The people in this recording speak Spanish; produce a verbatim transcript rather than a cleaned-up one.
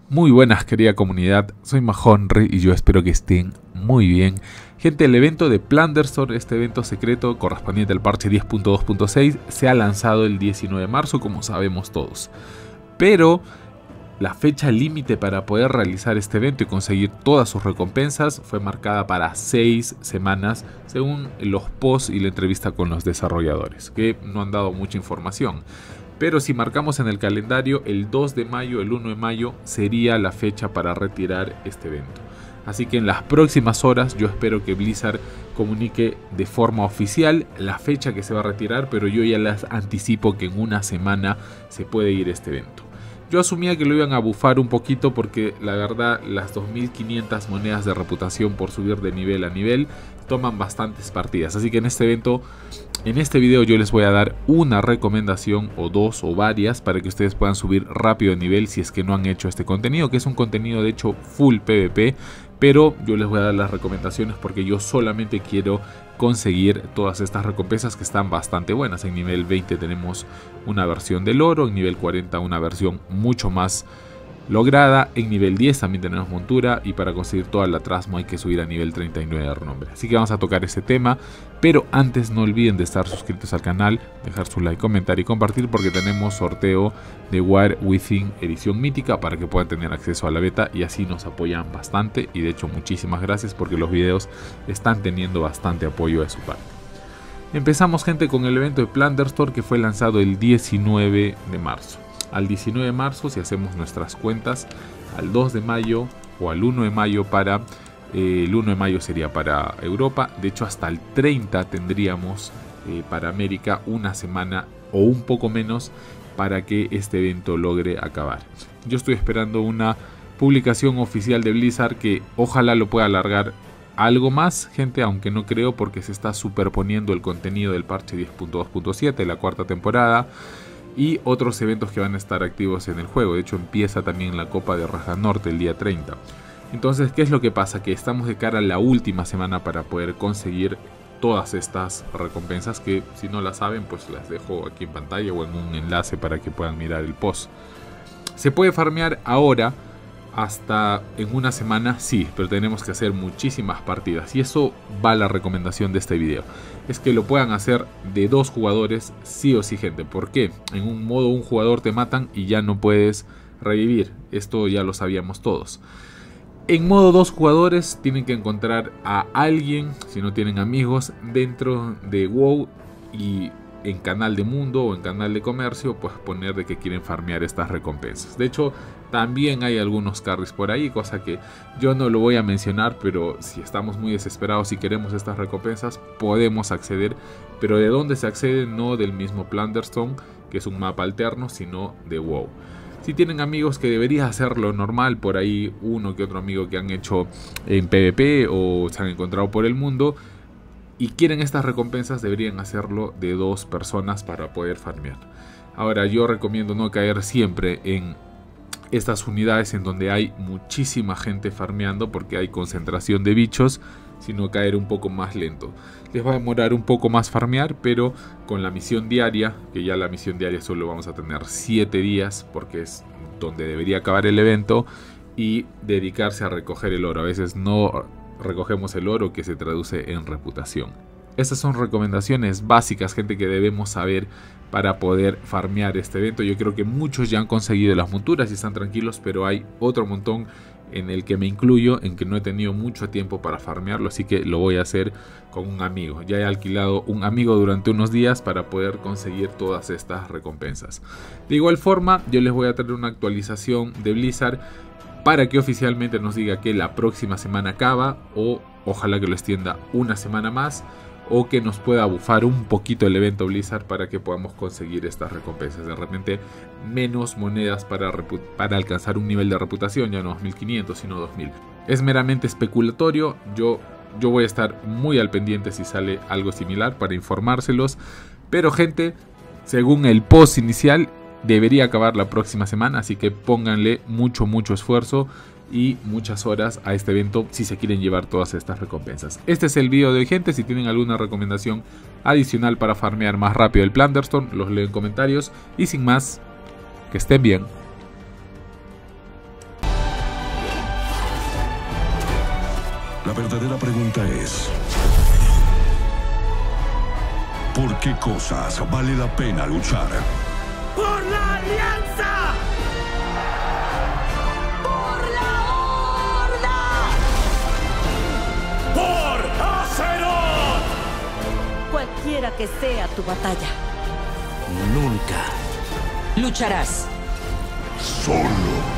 Muy buenas, querida comunidad, soy Mahonry y yo espero que estén muy bien. Gente, el evento de Plunderstorm, este evento secreto correspondiente al parche diez punto dos punto seis, se ha lanzado el diecinueve de marzo, como sabemos todos. Pero la fecha límite para poder realizar este evento y conseguir todas sus recompensas fue marcada para seis semanas, según los posts y la entrevista con los desarrolladores, que no han dado mucha información. Pero si marcamos en el calendario, el dos de mayo, el uno de mayo sería la fecha para retirar este evento. Así que en las próximas horas yo espero que Blizzard comunique de forma oficial la fecha que se va a retirar, pero yo ya les anticipo que en una semana se puede ir este evento. Yo asumía que lo iban a bufar un poquito porque la verdad las dos mil quinientas monedas de reputación por subir de nivel a nivel toman bastantes partidas. Así que en este evento, en este video yo les voy a dar una recomendación o dos o varias para que ustedes puedan subir rápido de nivel si es que no han hecho este contenido, que es un contenido de hecho full PvP. Pero yo les voy a dar las recomendaciones porque yo solamente quiero conseguir todas estas recompensas que están bastante buenas. En nivel veinte tenemos una versión del oro, en nivel cuarenta una versión mucho más lograda, en nivel diez también tenemos montura y para conseguir toda la Trasmo hay que subir a nivel treinta y nueve de renombre. Así que vamos a tocar ese tema, pero antes no olviden de estar suscritos al canal, dejar su like, comentar y compartir porque tenemos sorteo de War Within edición mítica para que puedan tener acceso a la beta y así nos apoyan bastante y de hecho muchísimas gracias porque los videos están teniendo bastante apoyo de su parte. Empezamos, gente, con el evento de Plunderstorm que fue lanzado el diecinueve de marzo. Al diecinueve de marzo, si hacemos nuestras cuentas, al dos de mayo o al uno de mayo para... Eh, el uno de mayo sería para Europa, de hecho hasta el treinta tendríamos eh, para América una semana o un poco menos para que este evento logre acabar. Yo estoy esperando una publicación oficial de Blizzard que ojalá lo pueda alargar algo más, gente, aunque no creo porque se está superponiendo el contenido del parche diez punto dos punto siete, la cuarta temporada, y otros eventos que van a estar activos en el juego. De hecho empieza también la Copa de Raja Norte el día treinta. Entonces, ¿qué es lo que pasa? Que estamos de cara a la última semana para poder conseguir todas estas recompensas que si no las saben pues las dejo aquí en pantalla o en un enlace para que puedan mirar el post. ¿Se puede farmear ahora hasta en una semana? Sí, pero tenemos que hacer muchísimas partidas y eso va la recomendación de este video. Es que lo puedan hacer de dos jugadores sí o sí, gente. ¿Por qué? En un modo un jugador te matan y ya no puedes revivir. Esto ya lo sabíamos todos. En modo dos jugadores tienen que encontrar a alguien, si no tienen amigos, dentro de WoW y en canal de mundo o en canal de comercio, pues poner de que quieren farmear estas recompensas. De hecho, también hay algunos carries por ahí, cosa que yo no lo voy a mencionar, pero si estamos muy desesperados y queremos estas recompensas, podemos acceder. Pero ¿de dónde se accede? No del mismo Plunderstorm, que es un mapa alterno, sino de WoW. Si tienen amigos que debería hacerlo normal, por ahí uno que otro amigo que han hecho en PvP o se han encontrado por el mundo y quieren estas recompensas, deberían hacerlo de dos personas para poder farmear. Ahora, yo recomiendo no caer siempre en estas unidades en donde hay muchísima gente farmeando porque hay concentración de bichos, sino caer un poco más lento. Les va a demorar un poco más farmear, pero con la misión diaria, que ya la misión diaria solo vamos a tener siete días porque es donde debería acabar el evento, y dedicarse a recoger el oro. A veces no recogemos el oro, que se traduce en reputación. Estas son recomendaciones básicas, gente, que debemos saber para poder farmear este evento. Yo creo que muchos ya han conseguido las monturas y están tranquilos, pero hay otro montón en el que me incluyo, en que no he tenido mucho tiempo para farmearlo, así que lo voy a hacer con un amigo. Ya he alquilado un amigo durante unos días para poder conseguir todas estas recompensas. De igual forma, yo les voy a traer una actualización de Blizzard para que oficialmente nos diga que la próxima semana acaba, o ojalá que lo extienda una semana más, o que nos pueda bufar un poquito el evento Blizzard para que podamos conseguir estas recompensas. De repente menos monedas para, para alcanzar un nivel de reputación, ya no dos mil quinientos sino dos mil. Es meramente especulatorio, yo, yo voy a estar muy al pendiente si sale algo similar para informárselos, pero, gente, según el post inicial debería acabar la próxima semana, así que pónganle mucho mucho esfuerzo y muchas horas a este evento si se quieren llevar todas estas recompensas. Este es el video de hoy, gente. Si tienen alguna recomendación adicional para farmear más rápido el Plunderstorm, los leo en comentarios. Y sin más, que estén bien. La verdadera pregunta es: ¿por qué cosas vale la pena luchar? ¡Por la Alianza! ¡Por la Horda! ¡Por Azeroth! Cualquiera que sea tu batalla, Nunca lucharás. Solo.